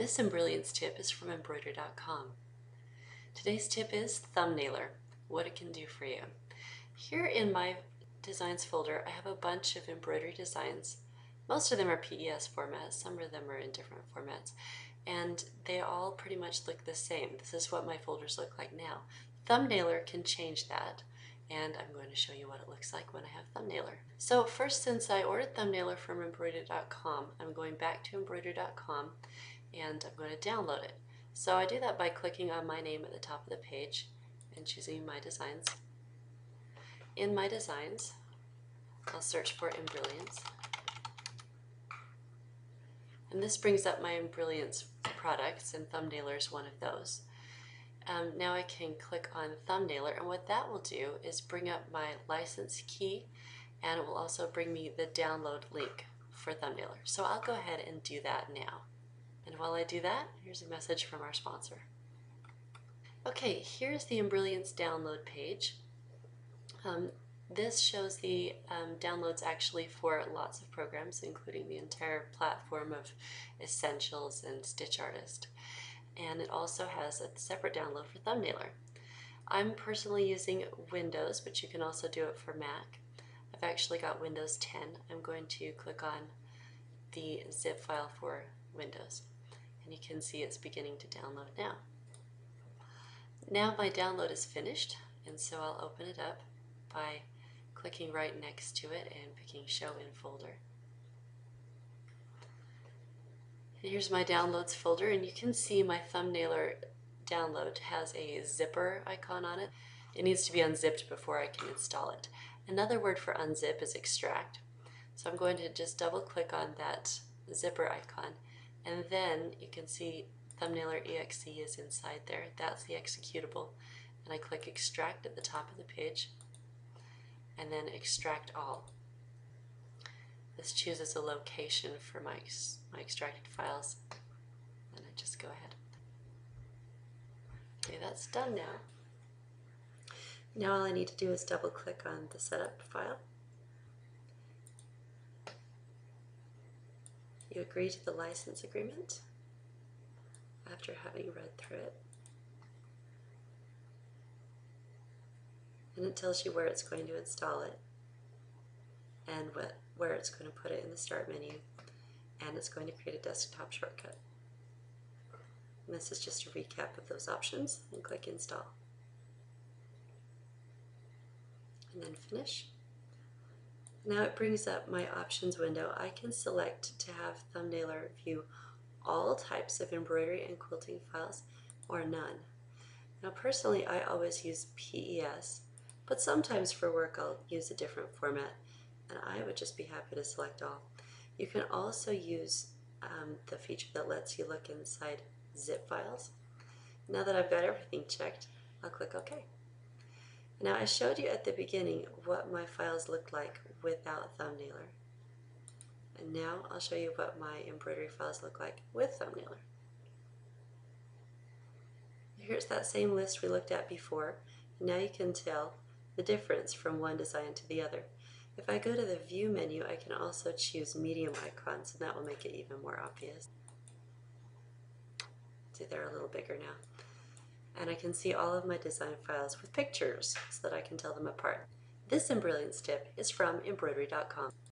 This Embrilliance tip is from Embroidery.com. Today's tip is Thumbnailer, what it can do for you. Here in my designs folder, I have a bunch of embroidery designs. Most of them are PES formats, some of them are in different formats, and they all pretty much look the same. This is what my folders look like now. Thumbnailer can change that, and I'm going to show you what it looks like when I have Thumbnailer. So first, since I ordered Thumbnailer from Embroidery.com, I'm going back to Embroidery.com and I'm going to download it. So I do that by clicking on my name at the top of the page and choosing my designs. In my designs, I'll search for Embrilliance. And this brings up my Embrilliance products, and Thumbnailer is one of those. Now I can click on Thumbnailer, and what that will do is bring up my license key, and it will also bring me the download link for Thumbnailer. So I'll go ahead and do that now. And while I do that, here's a message from our sponsor. Okay, here's the Embrilliance download page. This shows the downloads actually for lots of programs, including the entire platform of Essentials and Stitch Artist. And it also has a separate download for Thumbnailer. I'm personally using Windows, but you can also do it for Mac. I've actually got Windows 10. I'm going to click on the zip file for Windows, and you can see it's beginning to download now. Now my download is finished, and so I'll open it up by clicking right next to it and picking Show in Folder. And here's my downloads folder, and you can see my Thumbnailer download has a zipper icon on it. It needs to be unzipped before I can install it. Another word for unzip is extract. So I'm going to just double click on that zipper icon, and then you can see Thumbnailer exe is inside there. That's the executable. And I click extract at the top of the page, and then extract all. This chooses a location for my extracted files, and I just go ahead. Okay, that's done now. Now all I need to do is double click on the setup file. You agree to the license agreement after having read through it. And it tells you where it's going to install it and where it's going to put it in the start menu, and it's going to create a desktop shortcut. And this is just a recap of those options, and click install. And then finish. Now it brings up my options window. I can select to have Thumbnailer view all types of embroidery and quilting files or none. Now personally I always use PES, but sometimes for work I'll use a different format, and I would just be happy to select all. You can also use the feature that lets you look inside zip files. Now that I've got everything checked, I'll click OK. Now I showed you at the beginning what my files looked like without Thumbnailer. And now I'll show you what my embroidery files look like with Thumbnailer. Here's that same list we looked at before. Now you can tell the difference from one design to the other. If I go to the View menu, I can also choose medium icons, and that will make it even more obvious. See, they're a little bigger now. And I can see all of my design files with pictures so that I can tell them apart. This Embrilliance tip is from Embroidery.com.